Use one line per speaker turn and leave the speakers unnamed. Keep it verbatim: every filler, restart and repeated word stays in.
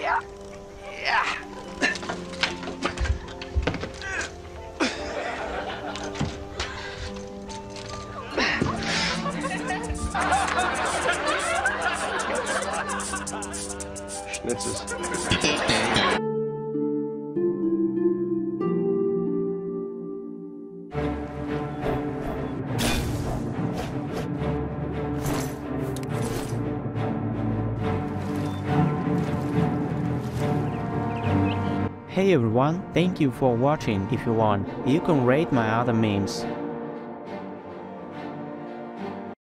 Schnitzes.
Hey everyone, thank you for watching. If you want, you can rate my other memes.